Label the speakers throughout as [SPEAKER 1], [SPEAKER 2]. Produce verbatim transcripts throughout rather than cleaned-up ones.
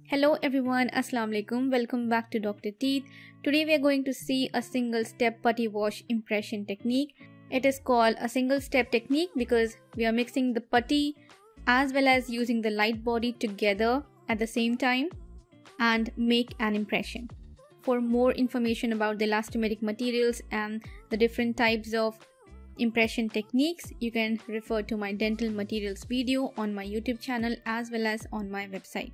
[SPEAKER 1] Hello everyone, Assalamu alaikum. Welcome back to Doctor Teeth. Today we are going to see a single step putty wash impression technique. It is called a single step technique because we are mixing the putty as well as using the light body together at the same time and make an impression. For more information about the elastomeric materials and the different types of impression techniques, you can refer to my dental materials video on my YouTube channel as well as on my website.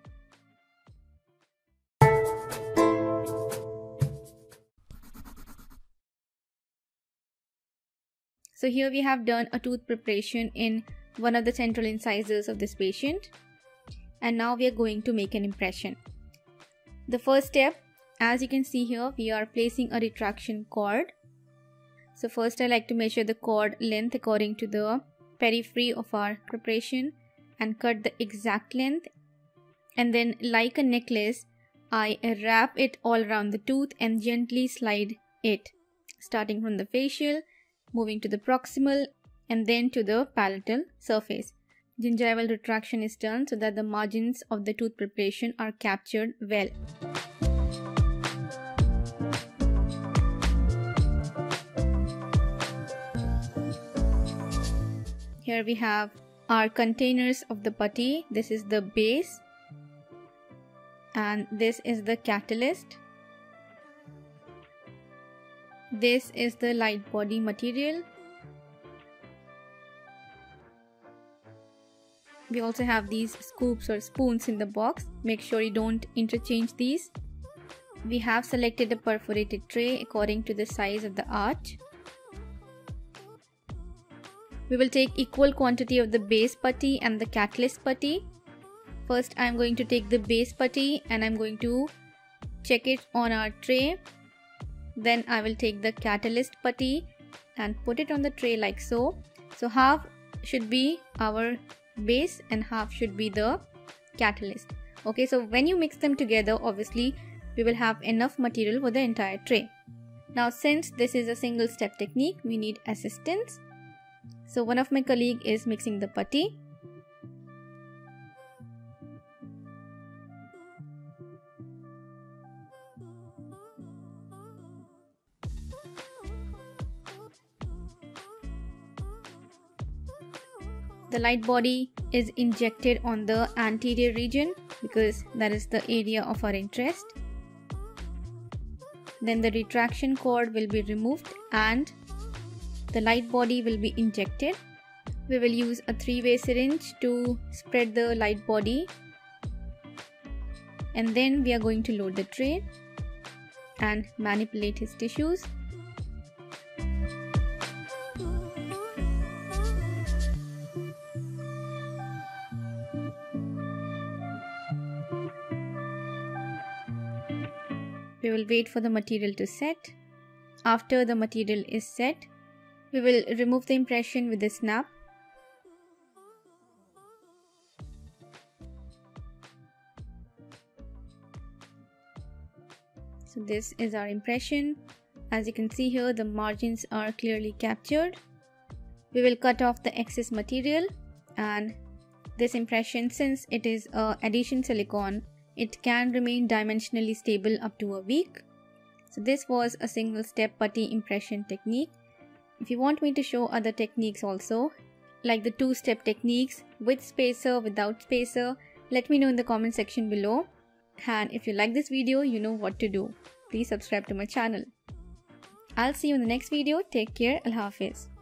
[SPEAKER 1] So here we have done a tooth preparation in one of the central incisors of this patient, and now we are going to make an impression. The first step, as you can see here, we are placing a retraction cord. So first I like to measure the cord length according to the periphery of our preparation and cut the exact length, and then like a necklace I wrap it all around the tooth and gently slide it, starting from the facial, moving to the proximal and then to the palatal surface. Gingival retraction is done so that the margins of the tooth preparation are captured well. Here we have our containers of the putty. This is the base and this is the catalyst. This is the light body material. We also have these scoops or spoons in the box. Make sure you don't interchange these. We have selected a perforated tray according to the size of the arch. We will take equal quantity of the base putty and the catalyst putty. First I am going to take the base putty and I am going to check it on our tray. Then I will take the catalyst putty and put it on the tray like so. So half should be our base and half should be the catalyst. Okay, so when you mix them together, obviously we will have enough material for the entire tray. Now since this is a single step technique, we need assistance. So one of my colleague is mixing the putty. The light body is injected on the anterior region because that is the area of our interest. Then the retraction cord will be removed and the light body will be injected. We will use a three-way syringe to spread the light body, and then we are going to load the tray and manipulate his tissues. We will wait for the material to set. After the material is set, we will remove the impression with a snap. So this is our impression. As you can see here, the margins are clearly captured. We will cut off the excess material, and this impression, since it is a adhesion silicone, it can remain dimensionally stable up to a week. So this was a single step putty impression technique. If you want me to show other techniques also, like the two step techniques with spacer, without spacer, let me know in the comment section below. And if you like this video, you know what to do. Please subscribe to my channel. I'll see you in the next video. Take care. Allah Hafiz.